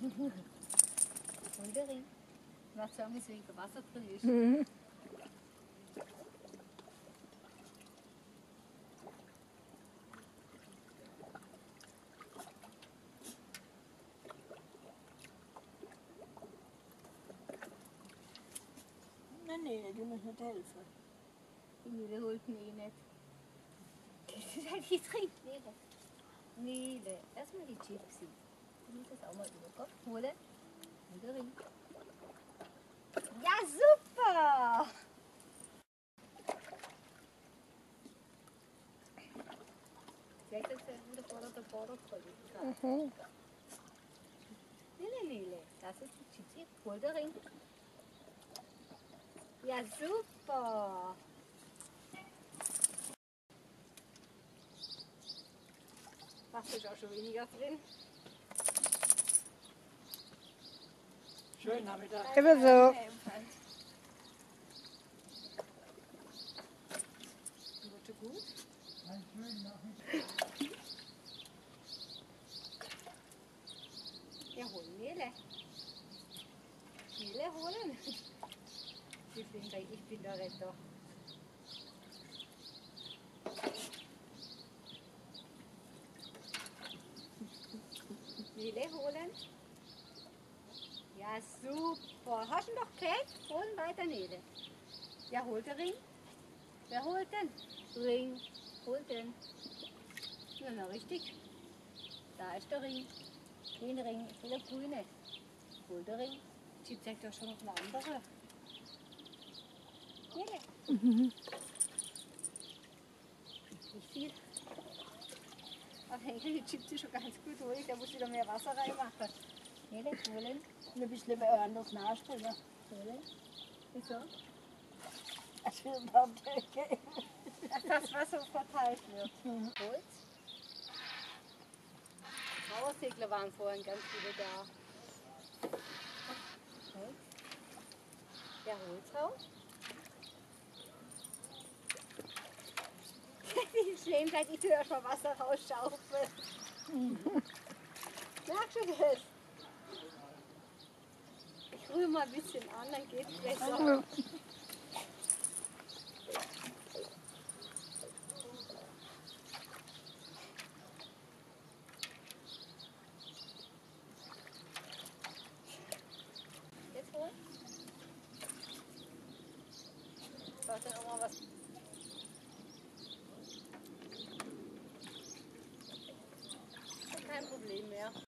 Und der Ring. Was sagen wir, wegen Wasser drin ist. Mhm. Nee, du musst nicht helfen. Die Nele holt ihn eh nicht. Die trinkt Nele. Nele, erstmal die Gypsy. Die muss das auch mal überkommen. Holen. Und der Ring. Ja, super! Vielleicht ist er wieder vor der Borderkollie. Mhm. Nele, das ist die Gypsy. Hol der Ring. Ja, super! Wasser ist auch schon weniger drin. Schönen Nachmittag. Ebenso. Wurde gut. Ja, holen Nele. Nele holen. Ich bin der Retter. Nele holen. Ja, super. Hast du ihn doch gekriegt? Holen weiter, Nele. Ja, holt der Ring. Wer holt den? Ring. Holt den. Ja, na richtig. Da ist der Ring. Den Ring. Ich will der grüne. Holt der Ring. Chip zeigt doch schon noch eine andere. Nele. Mhm. Nicht viel. Ach, Henkel, die Chips ist schon ganz gut ruhig. Da muss wieder mehr Wasser reinmachen. Nele, holen. Ein bisschen mehr anders nachspringen. Holen. Wieso? Ich will ein paar Tage. Dass das Wasser verteilt wird. Holz. Trauersegler waren vorhin ganz viele da. Holz. Der Holz raus. Wie schlimm, seit ich höre schon Wasser rausschaufeln. Merkst du das? Ich rühre mal ein bisschen an, dann geht's besser. Ja. Jetzt holen. Braucht dann auch mal was. Kein Problem mehr.